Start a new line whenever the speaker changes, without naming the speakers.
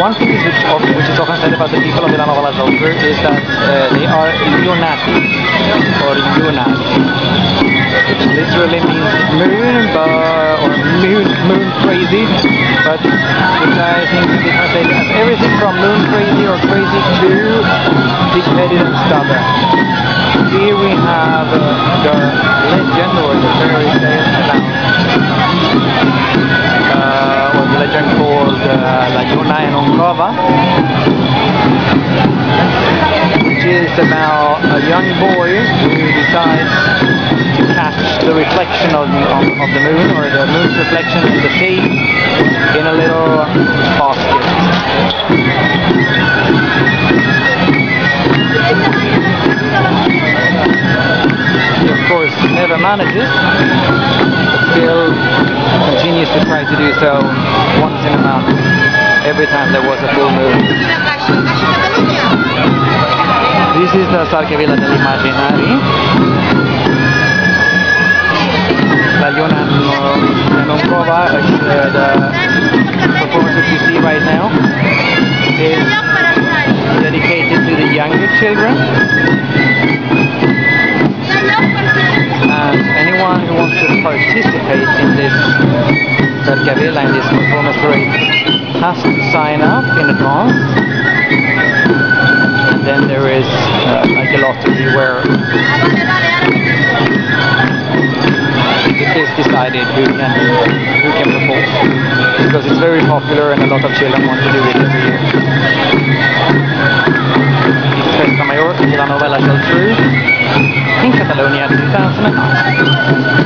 one thing which is often said about the people of Vilanova La Soldier is that they are lunatic or lunat, which literally means moon crazy, but which I think can be translated as everything from moon crazy or crazy to big-headed and stubborn. Here we have the legend or the fairy tale about or the legend called La Lluna en Oncova, which is about a young boy who decides to catch the reflection of the moon, or the moon's reflection in the sea, in a little basket. He of course never manages, but still continues to try to do so once in a month, every time there was a full moon. This is the Sarchevilla dell'Immaginari, La Lluna en Oncova. The performance which you see right now is dedicated to the younger children, and anyone who wants to participate in this Sarchevilla, in this performance parade, has to sign up in advance, and then there is like a lottery where it is decided who can perform, because it's very popular and a lot of children want to do it every year. It's Festa Mayor Vilanova La Geltrú in Catalonia 2009.